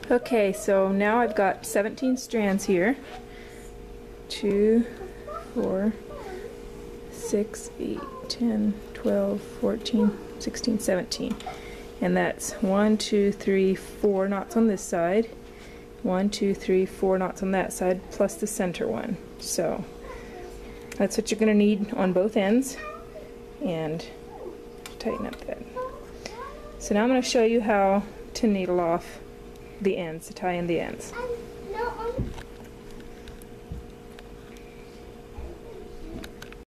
Okay, so now I've got 17 strands here. 2, 4, 6, 8, 10, 12, 14, 16, 17. And that's 1, 2, 3, 4 knots on this side. 1, 2, 3, 4 knots on that side, plus the center one. So that's what you're going to need on both ends. And tighten up that. So now I'm going to show you how to needle off the ends, to tie in the ends.